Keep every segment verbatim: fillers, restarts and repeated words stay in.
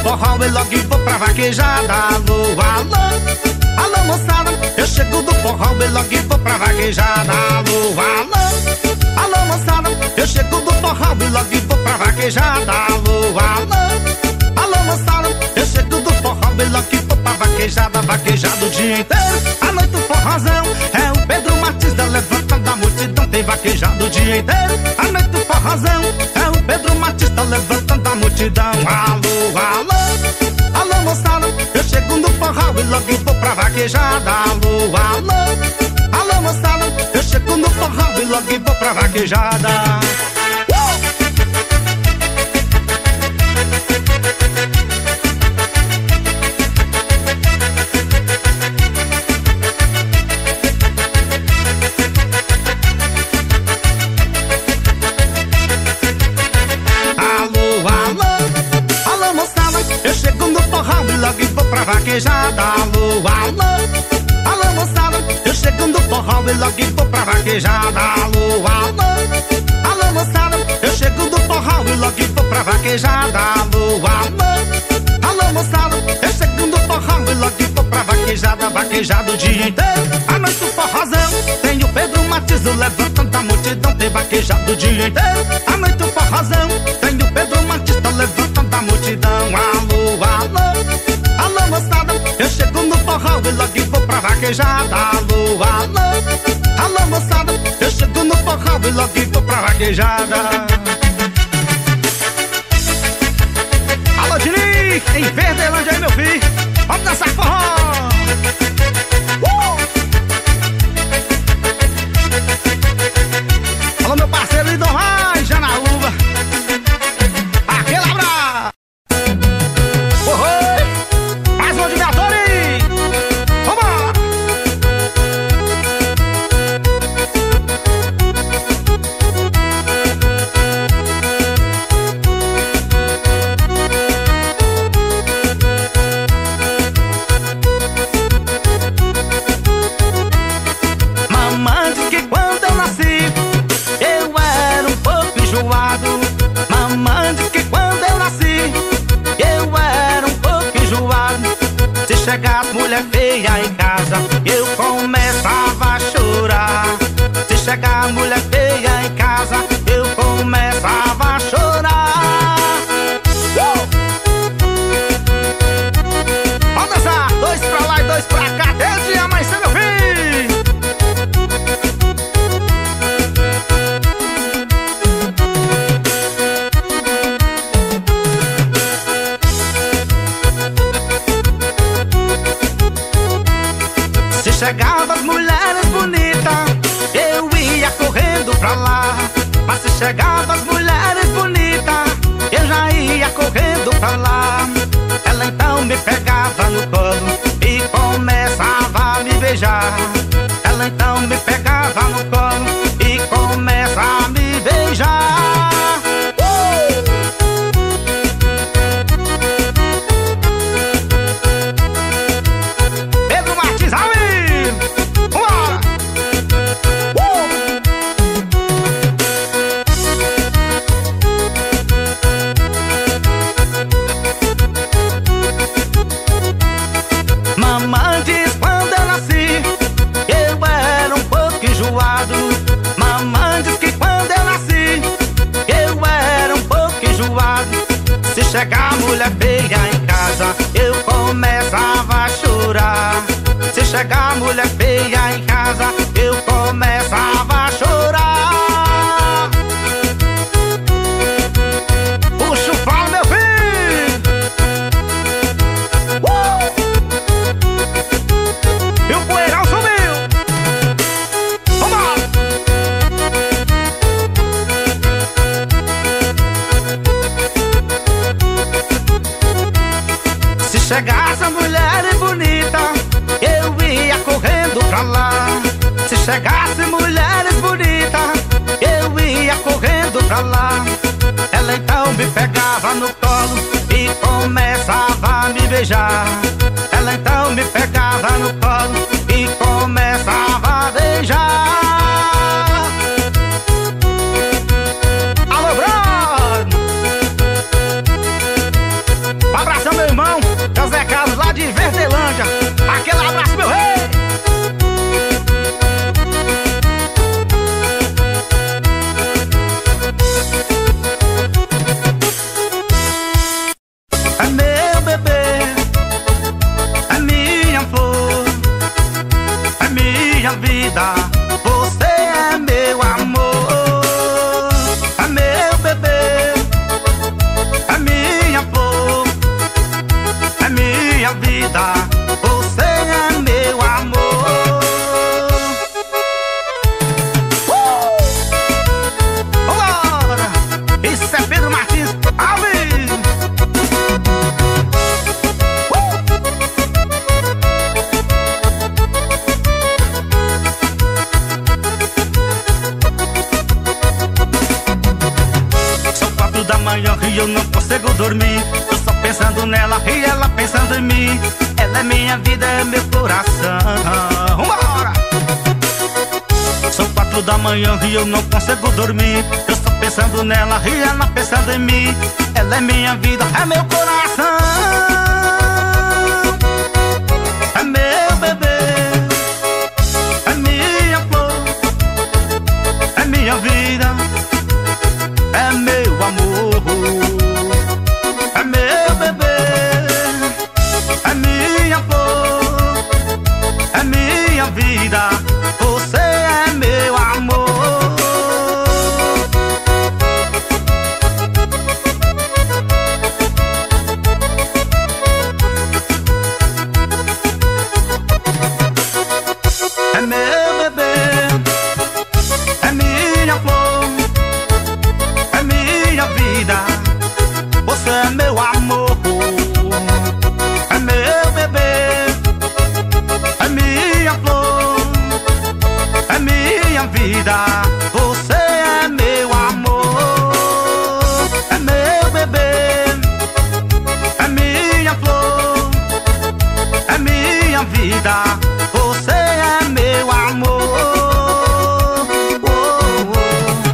forró e logo vou pra vaquejada. Alô, alô, alô moçada, eu chego do forró e logo vou pra vaquejada. Alô, alô, alô moçada, eu chego do forró e logo vou pra vaquejada. Alô, alô, alô moçada, eu chego do forró e logo vou pra vaquejada. Vaquejada o dia inteiro, a noite o forrozão. É o Pedro Martins da levanta da multidão. Tem vaquejado o dia inteiro, a noite o forrozão. É o Pedro Martins da levanta da multidão. Alô, alô, alô moçada, eu chego no forró e logo vou pra vaquejada. Alô, alô, alô moçada, eu chego no forró e logo vou pra vaquejada. Vaquejada, alô, alô, alô moçada, eu chego no forró e logo vou pra vaquejada. Alô, alô, alô moçada, eu chego no forró e logo vou pra vaquejada. Alô, alô, alô moçada, eu chego no forró e logo vou pra vaquejada. Vaquejada o dia inteiro, a noite o forrozão. Tem o Pedro Martins, o levantando da multidão. Tem vaquejada o dia inteiro, a noite o forrozão. Tem o Pedro Martins, tá levantando da multidão. Alô, alô, alô moçada, eu chego no forró e logo vou pra vaquejada. Alô, alô, alô moçada, eu chego no forró e logo vou pra vaquejada. Alô, Dini, em Verdelândia aí, meu filho, vamos dançar forró. uh! Alô, meu parceiro Lidon Rai, Janaúba, aquele abraço. Chegar mulher feia em casa, eu começava a chorar. Se chegar mulher feia em casa, eu começava a chorar. uh! Vamos dançar, dois pra lá e dois pra cá, desde amanhecer, meu filho. Chegava as mulheres bonitas, eu ia correndo pra lá. Mas se chegava as mulheres bonitas, eu já ia correndo pra lá. Ela então me pegava no colo e começava a me beijar. Ela então me pegava no colo e começava a me beijar. Mamãe diz quando eu nasci, eu era um pouco enjoado. Mamãe diz que quando eu nasci, eu era um pouco enjoado. Se chegar mulher feia em casa, eu começava a chorar. Se chegar mulher feia em casa, eu começava a chorar. Puxa o falo, meu filho. uh! E o poeirão subiu. Vamos! Se chegasse a mulher bonita, eu ia correndo pra lá. Se chegasse mulheres bonitas, eu ia correndo pra lá. Ela então me pegava no colo e começava a me beijar. Ela então me pegava no colo e começava a beijar. Alô, brother! Um abração, meu quatro da manhã e eu não consigo dormir. Tô só pensando nela e ela pensando em mim. Ela é minha vida, é meu coração. Vambora! São quatro da manhã e eu não consigo dormir. Eu só pensando nela e ela pensando em mim. Ela é minha vida, é meu coração. É meu bebê, é minha flor, é minha vida, é meu amor. É meu bebê, é minha flor, é minha vida. Você é meu amor. É meu bebê, é minha flor, é minha vida. Você é meu amor. É meu bebê, é minha flor, é minha vida. Você é meu amor. É meu bebê, é minha flor, é minha vida. Você é meu amor. Oh, oh.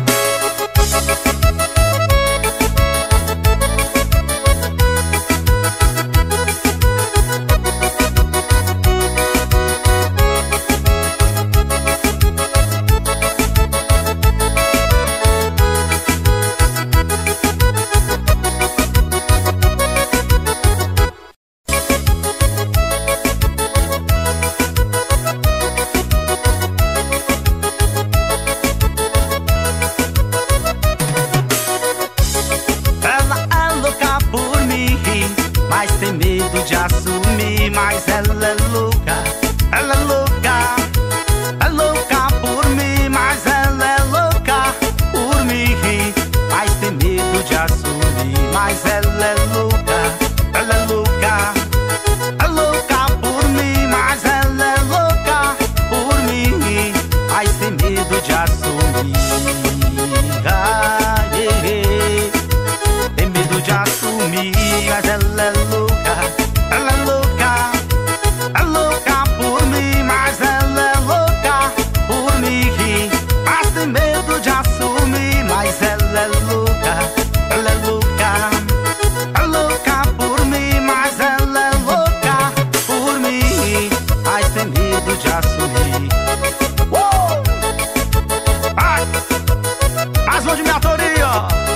Ela é louca por mim, mas tem medo de assumir. Mas ela é louca, ela é louca, é louca por mim. Mas ela é louca por mim, mas tem medo de assumir. Mas ela é louca, ela é louca, é louca por mim. Mas ela é louca por mim, mas tem medo de assumir. Ah, yeah, yeah. Tem medo de assumir. Mas ela é louca, ela é louca, é louca por mim. Mas ela é louca por mim, mas tem medo de assumir. Mas ela é louca, ela é louca, é louca por mim. Mas ela é louca por mim, mas tem medo de assumir. Uou! Ai! As mãos de minha autoria.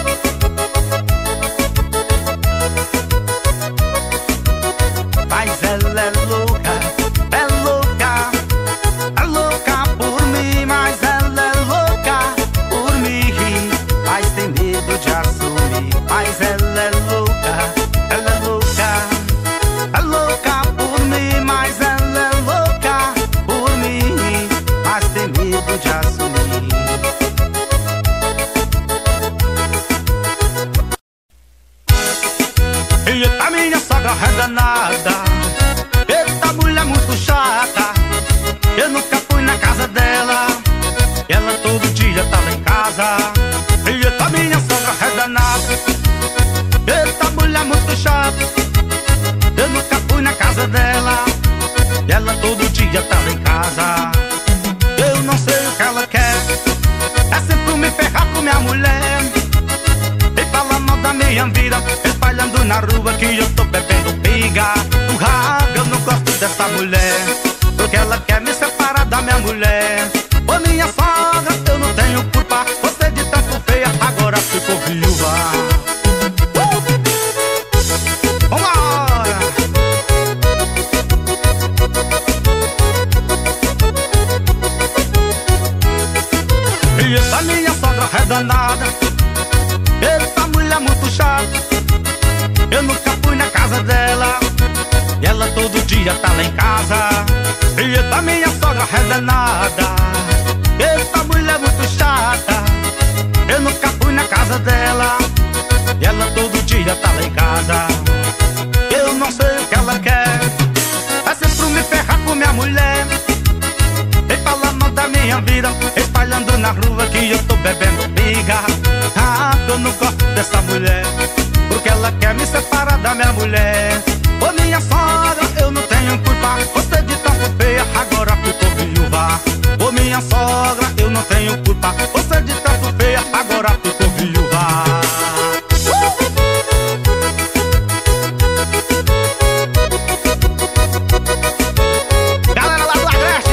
Mas ela é louca, é louca, é louca por mim. Mas ela é louca por mim, mas tem medo de assumir. Mas ela é louca, ela é louca, é louca por mim. Mas ela é louca por mim, mas tem medo de assumir. Eita, minha sogra é danada. Eita, mulher muito chata. Eu nunca fui na casa dela, ela todo dia tá lá em casa. Eita, minha sogra é danada. Eita, mulher muito chata. Eu nunca fui na casa dela, ela todo dia tá lá em casa. Eu não sei o que ela quer, é sempre me ferrar com minha mulher. E fala mal da minha vida, espalhando na rua que eu tô bebendo pinga. Ah, eu não gosto dessa mulher, porque ela quer me separar da minha mulher. Ô minha sogra, eu não tenho culpa, você de tanto feia agora ficou viúva. Uh! Vambora! E essa minha sogra é danada. Essa mulher muito chata. Eu nunca fui na casa dela, e ela todo dia tá lá em casa. E essa minha sogra é danada. Essa mulher muito chata. Eu nunca fui na casa dela, e ela todo dia tá lá em casa. Eu não sei o que ela quer, é sempre me ferrar com minha mulher. E fala mal da minha vida, espalhando na rua que eu tô bebendo pinga. Ah, eu não gosto dessa mulher, porque ela quer me separar da minha mulher. Ô minha sogra, eu não tenho culpa, você de tanto feia, agora ficou viúva. Ô minha sogra, eu não tenho culpa, você de tanto feia, agora ficou viúva. Galera lá do Agreste,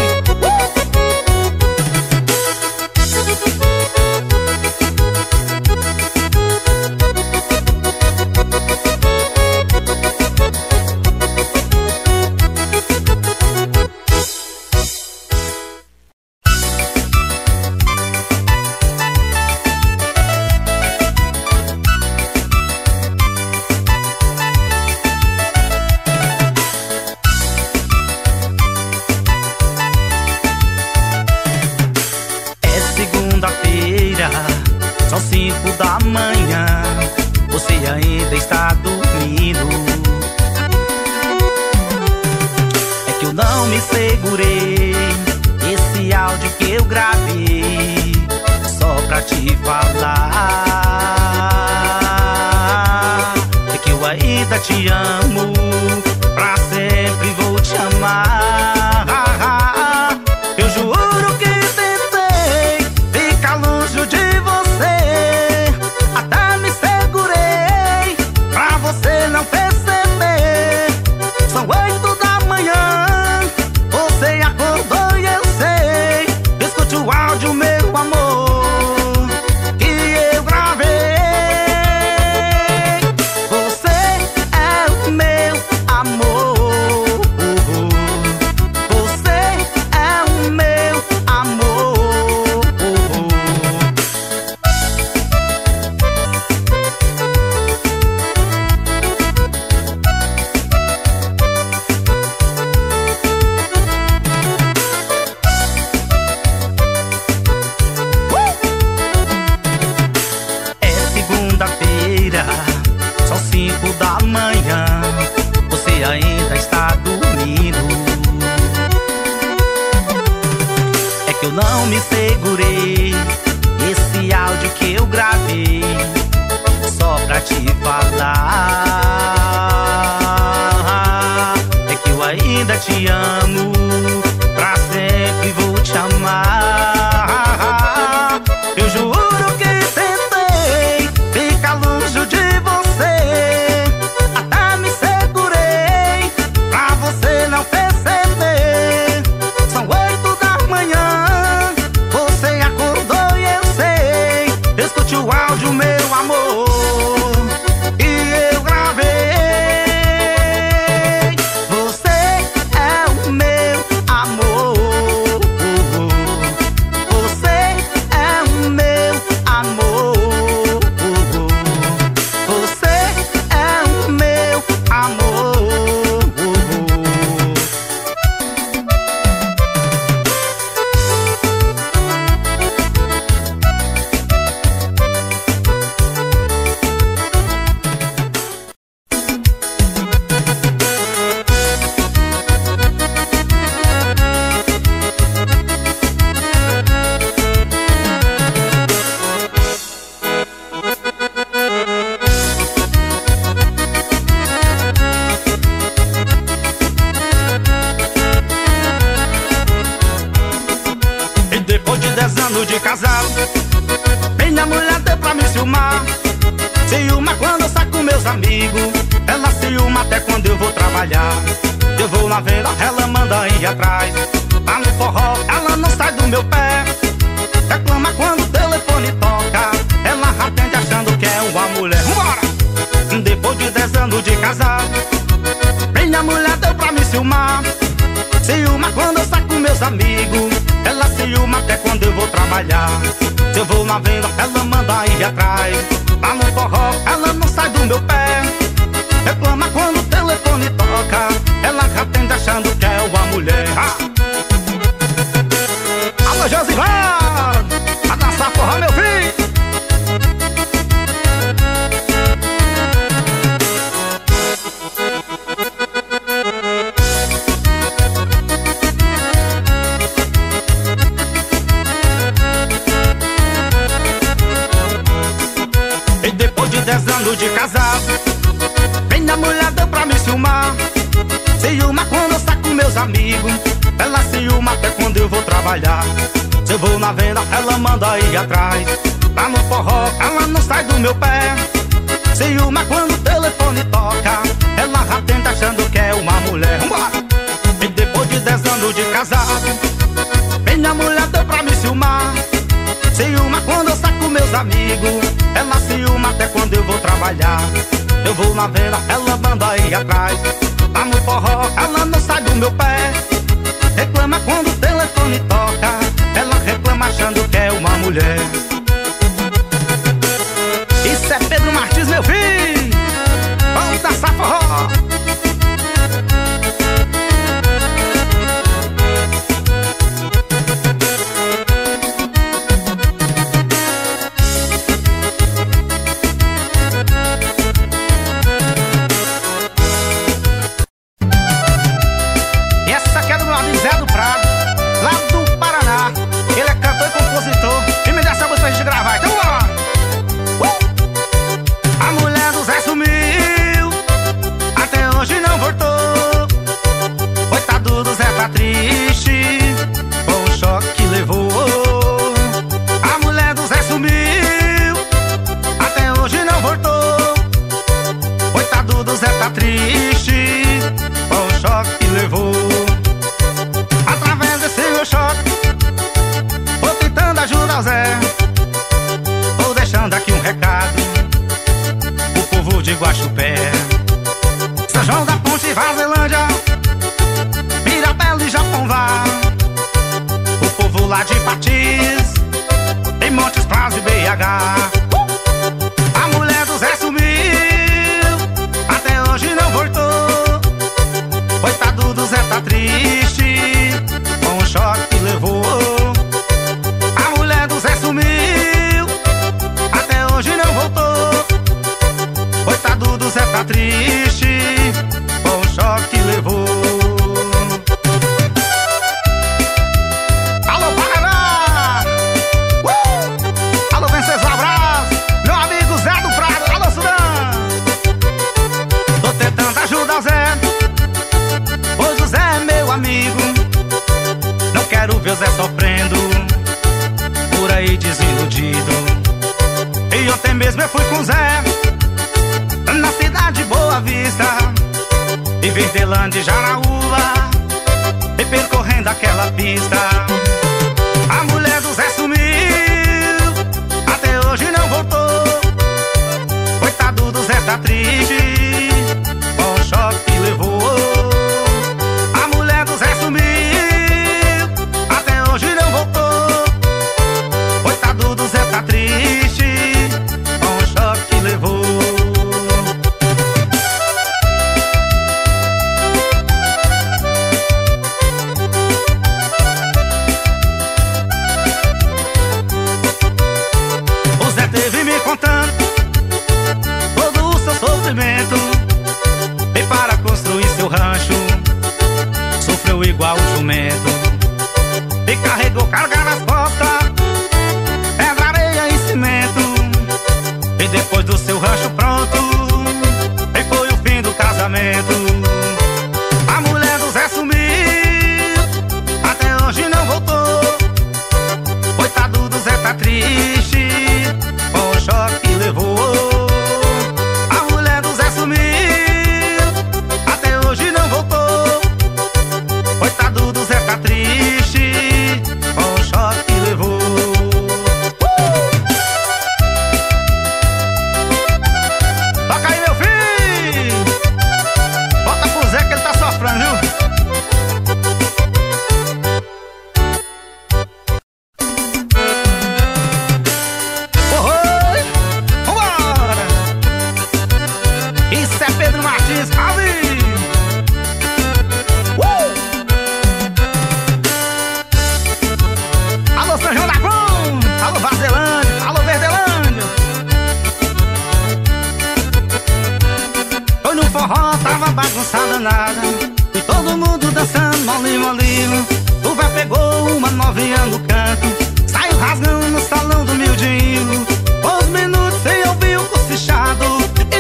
são cinco da manhã, você ainda está dormindo. É que eu não me segurei, esse áudio que eu gravei só pra te falar. É que eu ainda te amo, pra sempre vou te amar. Eu juro que tentei ficar longe de você, até me segurei pra você não perceber. São oito da manhã, você acordou e eu sei. Escute o áudio, meu amor, que eu gravei. Você é o meu amor, você é o meu amor. É segunda-feira, são cinco da manhã, você ainda está dormindo. É que eu não me segurei, esse áudio que eu gravei só pra te falar. É que eu ainda te amo, pra sempre vou te amar. Eu juro que tentei ficar longe de você, até me segurei pra você não perceber. São oito da manhã, você acordou e eu sei. Escute o áudio, meu amor, e eu gravei. Você é o meu amor, você é o meu amor, você é o meu amor. E depois de dez anos de casado, minha mulher deu pra me ciúmar. Ciúma quando eu saio com meus amigos, ela ciúma até quando eu vou trabalhar. Eu vou na venda, ela manda ir atrás. Tá no forró, ela não sai do meu pé. Reclama quando o telefone toca, ela atende achando que é uma mulher. Vambora! Depois de dez anos de casado, minha mulher deu pra me ciúmar. Ciúma quando eu saio com meus amigos, ela ciúma até quando eu vou trabalhar. Se eu vou na venda, ela manda ir atrás. Tá no forró, ela não sai do meu pé. Reclama quando o telefone toca, ela atende achando que é uma mulher. Ah! Alô, Josivar, a dançar forró, meu filho. de casado. Minha mulher deu pra me ciúmar. Ciúma quando eu saio com meus amigos. Ela ciúma até quando eu vou trabalhar. Se eu vou na venda, ela manda ir atrás. Lá no forró, ela não sai do meu pé. Ciúma quando o telefone toca. Ela já tenta achando que é uma mulher. Vambora! E depois de dez anos de casado, minha mulher deu pra me ciúmar. Ciúma quando eu saio com meus amigos. Ela ciúma até quando eu vou trabalhar. Eu vou na venda, ela manda ir atrás. Lá no forró, ela não sai do meu pé. Reclama quando o telefone toca. Ela reclama achando que é uma mulher. Isso é Pedro Martins, meu filho. Vamos dançar forró. Saiu rasgando no salão do miudinho. Os minutos sem ouvir o cochichado.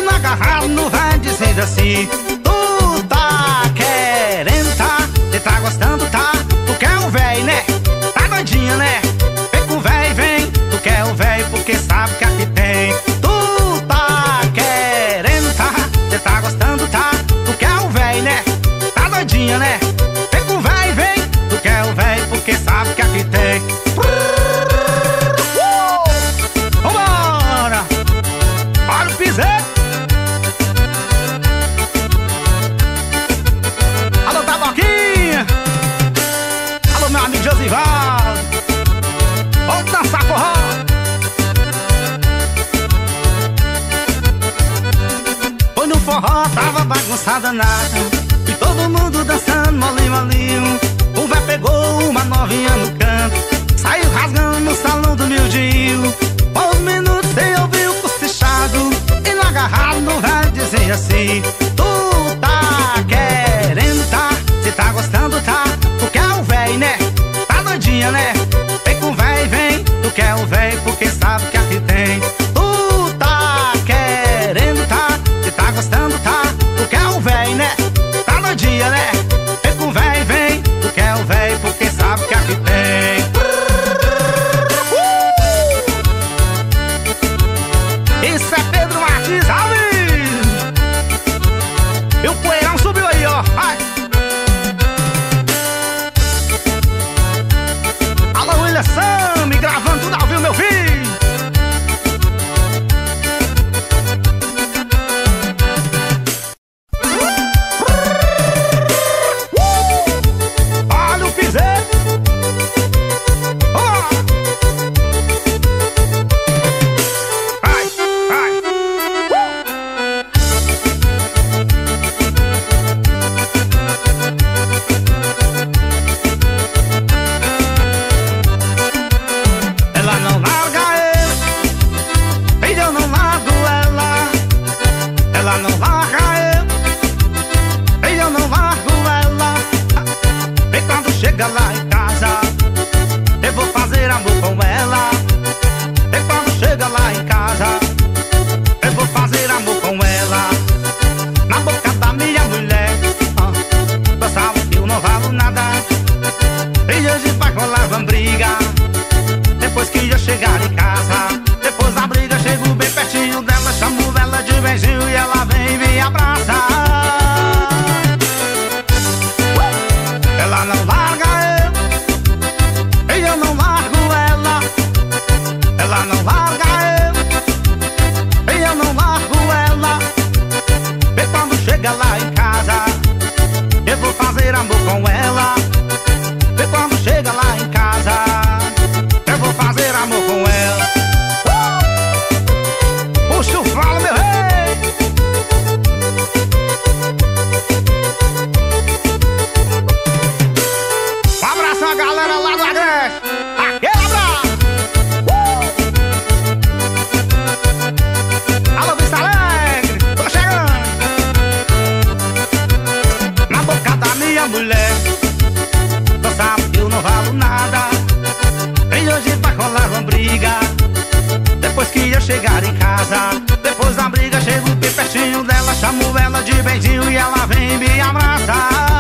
diz assim: tu tá querendo, tá? Cê tá gostando, tá? Tu quer um véi, né? Tá doidinha, né? Vem com o véi, vem. Tu quer o véi porque sabe que aqui tem. Tu tá querendo, tá? Cê tá gostando, tá? Tu quer um véi, né? Tá doidinha, né? Vem com o véi, vem. Tu quer o véi porque sabe que aqui tem. Vambora! Olha o piseiro! Alô, Taboquinha! Alô, meu amigo Josivaldo! Vamos dançar forró! Foi no forró, tava bagunçada nada, e todo mundo dançando molinho, molinho. O véi pegou uma novinha no canto, saiu rasgando no salão do miudinho. Um minuto sem ouvir o cochichado, e no agarrado no véi dizia assim: tu tá querendo, tá? Cê tá gostando, tá? Tu quer o véi, né? Tá doidinha, né? Vem com o véi, vem. Tu quer o véi porque sabe que aqui tem. Tu tá querendo, tá? Cê tá gostando, tá? Tu quer o véi, né? Tá doidinha, né? Vem com o véi, vem. Tu quer o véi porque sabe que aqui tem. Isso é Pedro Martins, Alves! E o poeirão subiu aí, ó. Ai. Alô, William Sam, gravando tudo ao vivo, meu filho. Olha o piseiro. Oh. Ai, ai. Ela não larga eu, e eu não largo ela. Ela não larga eu, e eu não largo ela. E quando chega lá em casa, eu vou fazer amor com ela. E quando chega lá em casa, eu vou fazer amor com ela. Na boca da minha mulher, ah, pensava que eu não valo nada, e hoje vai rolar uma briga. Depois que eu chegar em casa, depois da briga, chego bem pertinho dela, chamo ela de beijinho e ela vem e me abraça. Ela não larga eu, e eu não largo ela. Ela não larga eu, e eu não largo ela. E quando chega lá em casa, eu vou fazer amor com ela. E quando chega lá em casa, eu vou fazer amor com ela. uh! Puxa o falo, meu rei. Um abraço a galera lá do Agreste. Aquele abraço. uh! Alô, Vista Alegre, tô chegando. Na boca da minha mulher, tu sabe que eu não valo nada, e hoje vai rolar uma briga. Depois que eu chegar em casa, depois da briga, chego bem pertinho dela, chamo ela de beijinho e ela vem e me abraça.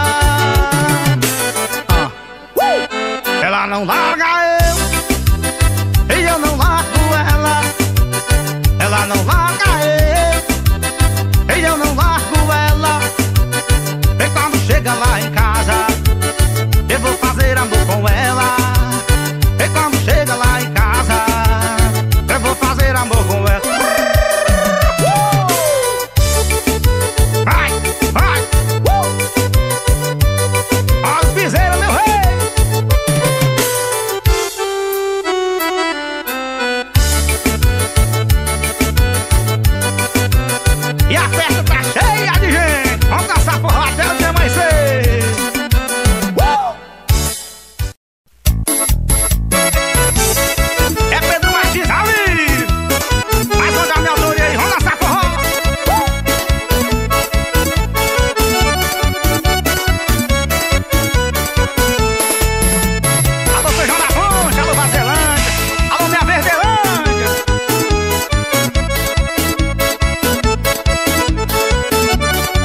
ah. uh! Ela não larga eu, e eu não largo ela. Ela não larga eu, e eu não largo ela. E quando chega lá em casa, eu vou fazer amor com ela. E quando chega lá em casa, eu vou fazer amor com ela. Vai, vai. Olha o piseiro, meu rei. E a festa tá cheia de gente. Vamos dançar forró até o dia amanhecer. É Pedro Martins, Alves. Vai mandar minha autoria aí, vamos dançar forró. Alô, Feijão da Ponte, alô, Vazelândia, alô, minha Verdelândia.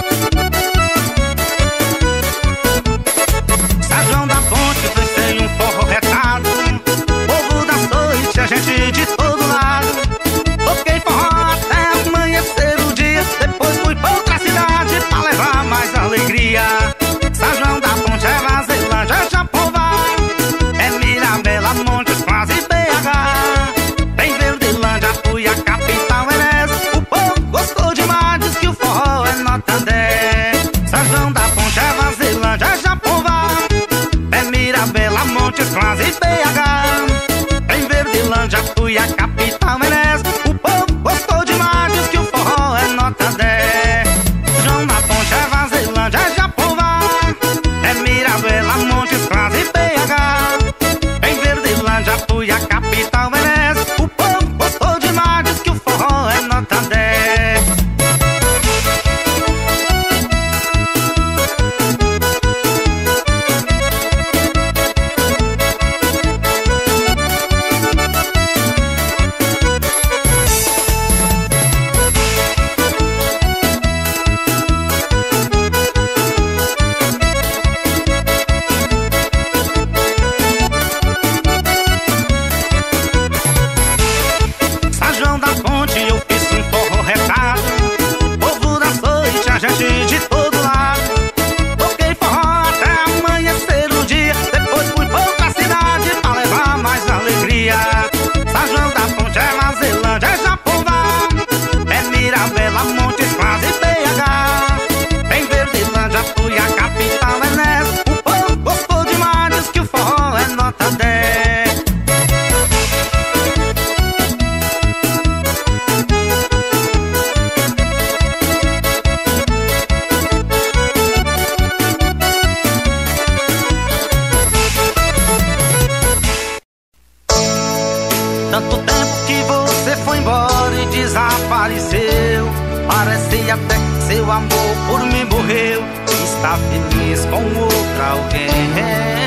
até que seu amor por mim morreu, está feliz com outra alguém.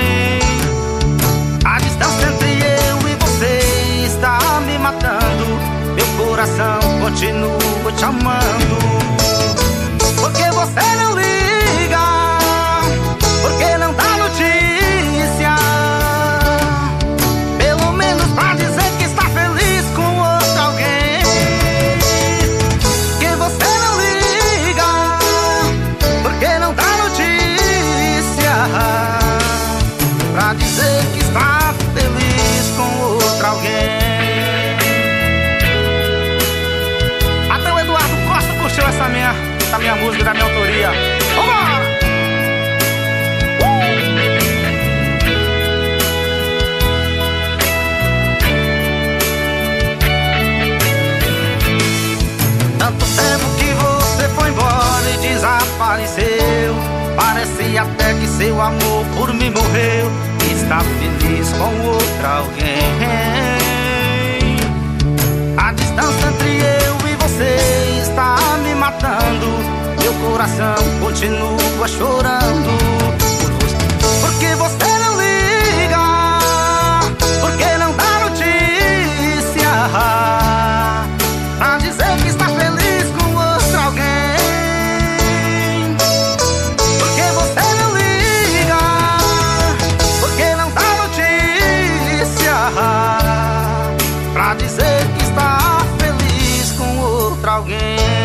A distância entre eu e você está me matando, meu coração continua te amando. Porque você não liga, porque não dá notícia, pelo menos pra dizer que está feliz com outra alguém. Que você não liga, porque não dá notícia, pra dizer que está feliz com outra alguém. Até o Eduardo Costa curtiu essa minha, essa minha música da minha autoria. Vambora! Tanto tempo que você foi embora e desapareceu, parece até que seu amor por mim morreu, está feliz com outra alguém. A distância entre eu e você está me matando, meu coração continua chorando por você. Porque você não liga, porque não dá notícia, pra dizer que está feliz com outra alguém. Porque você não liga, porque não dá notícia, pra dizer que está feliz com outra alguém.